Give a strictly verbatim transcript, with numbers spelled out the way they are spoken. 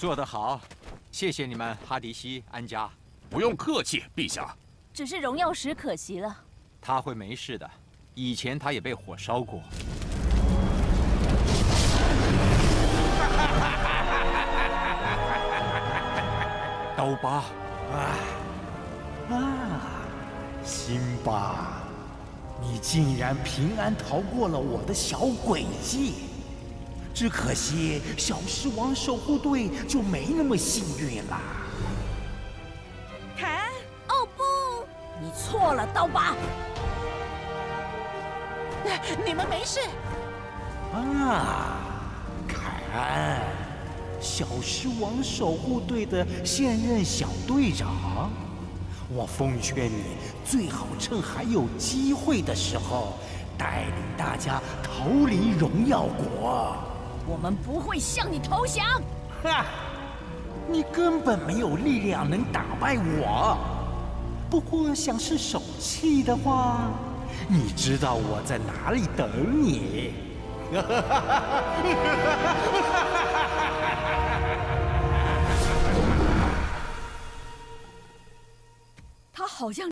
做得好，谢谢你们，哈迪西、安家。 不用客气，陛下。 只是荣耀石可惜了。 他会没事的，以前他也被火烧过。刀疤， 啊啊，辛巴，你竟然平安逃过了我的小诡计。只可惜小狮王守护队就没那么幸运啦。 凯恩，哦不，你错了，刀疤。 你们没事。 啊，凯恩，小狮王守护队的现任小队长，我奉劝你最好趁还有机会的时候，带领大家逃离荣耀国。 我们不会向你投降。 哈，你根本没有力量能打败我。不过想是手气的话，你知道我在哪里等你。 他好像。